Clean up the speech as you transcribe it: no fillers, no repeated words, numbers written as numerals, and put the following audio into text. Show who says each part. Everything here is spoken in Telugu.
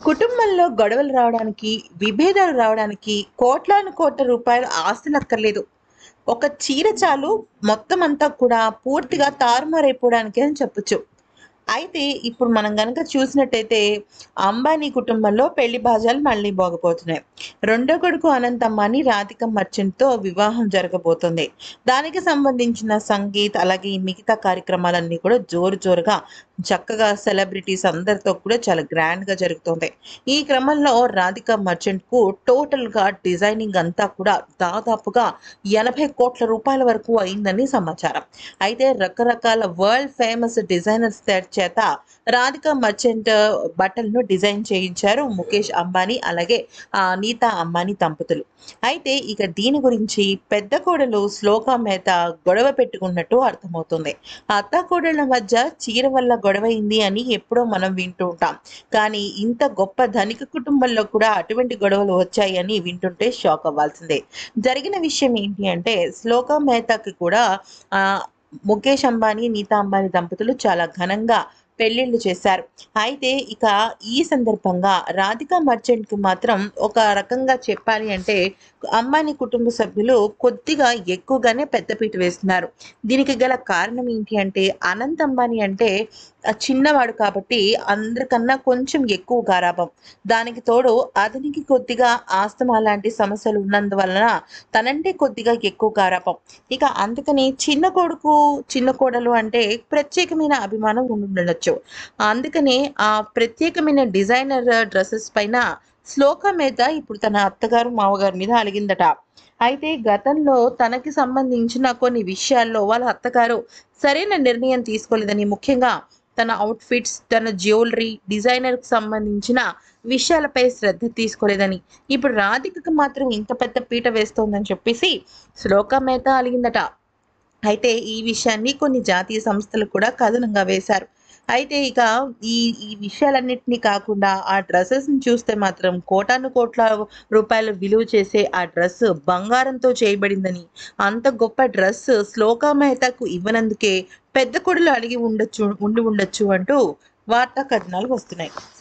Speaker 1: కుటుంబంలో గొడవలు రావడానికి, విభేదాలు రావడానికి కోట్లాను కోట్ల రూపాయల ఆస్తులక్కర్లేదు. ఒక చీర చాలు మొత్తం అంతా కూడా పూర్తిగా తారుమారైపోవడానికి అని చెప్పొచ్చు. అయితే ఇప్పుడు మనం గనక చూసినట్టయితే అంబానీ కుటుంబంలో పెళ్లి బాజాలు మళ్ళీ మోగబోతున్నాయి. రెండో కొడుకు అనంత్ అంబానీ రాధిక మర్చెంట్‌తో వివాహం జరగబోతుంది. దానికి సంబంధించిన సంగీత్ అలాగే ఈ మిగతా కార్యక్రమాలన్నీ కూడా జోరు జోరుగా చక్కగా సెలబ్రిటీస్ అందరితో కూడా చాలా గ్రాండ్‌గా జరుగుతుంది. ఈ క్రమంలో రాధిక మర్చెంట్‌కు టోటల్‌గా డిజైనింగ్ అంతా కూడా దాదాపుగా 80,00,00,000 రూపాయల వరకు అయిందని సమాచారం. అయితే రకరకాల వరల్డ్ ఫేమస్ డిజైనర్స్ చేత రాధిక మర్చెంట్ బట్టలను డిజైన్ చేయించారు ముఖేష్ అంబానీ అలాగే నీతా అంబానీ దంపతులు. అయితే ఇక దీని గురించి పెద్ద కోడలు శ్లోక మేహతా గొడవ పెట్టుకున్నట్టు అర్థమవుతుంది. అత్తాకోడళ్ళ మధ్య చీర వల్ల గొడవైంది అని ఎప్పుడో మనం వింటూ ఉంటాం. కానీ ఇంత గొప్ప ధనిక కుటుంబంలో కూడా అటువంటి గొడవలు వచ్చాయని వింటుంటే షాక్ అవ్వాల్సిందే. జరిగిన విషయం ఏంటి అంటే శ్లోక మేహతాకి కూడా ముఖేష్ అంబానీ, నీతా అంబానీ దంపతులు చాలా ఘనంగా పెళ్ళిళ్ళు చేశారు. అయితే ఇక ఈ సందర్భంగా రాధిక మర్చెంట్‌కి మాత్రం ఒక రకంగా చెప్పాలి అంటే అంబానీ కుటుంబ సభ్యులు కొద్దిగా ఎక్కువగానే పెద్దపీట వేస్తున్నారు. దీనికి గల కారణం ఏంటి అంటే అనంత్ అంబానీ అంటే చిన్నవాడు కాబట్టి అందరికన్నా కొంచెం ఎక్కువ గారాబం. దానికి తోడు అతనికి కొద్దిగా ఆస్తమా లాంటి సమస్యలు ఉన్నందువలన తనంటే కొద్దిగా ఎక్కువ గారాబం. ఇక అందుకని చిన్న కొడుకు, చిన్న కోడలు అంటే ప్రత్యేకమైన అభిమానం ఉండుండొచ్చు. అందుకనే ఆ ప్రత్యేకమైన డిజైనర్ డ్రెసెస్ పైన శ్లోక మీద ఇప్పుడు తన అత్తగారు, మామగారి మీద అలిగిందట. అయితే గతంలో తనకి సంబంధించిన కొన్ని విషయాల్లో వాళ్ళ అత్తగారు సరైన నిర్ణయం తీసుకోలేదని, ముఖ్యంగా తన అవుట్‌ఫిట్స్, తన జ్యువెలరీ, డిజైనర్‌కి సంబంధించిన విషయాలపై శ్రద్ధ తీసుకోలేదని, ఇప్పుడు రాధికకి మాత్రం ఇంత పెద్ద పీట వేస్తోందని చెప్పేసి శ్లోక మేహతా అలిగిందట. అయితే ఈ విషయాన్ని కొన్ని జాతీయ సంస్థలు కూడా కథనంగా వేశారు. అయితే ఇక ఈ ఈ విషయాలన్నిటిని కాకుండా ఆ డ్రెసెస్‌ని చూస్తే మాత్రం కోటాను కోట్ల రూపాయలు విలువ చేసే ఆ డ్రెస్ బంగారంతో చేయబడిందని, అంత గొప్ప డ్రెస్ శ్లోక మెహతాకు ఇవ్వనందుకే పెద్ద కొడలు అలిగి ఉండి ఉండొచ్చు అంటూ వార్తా కథనాలు వస్తున్నాయి.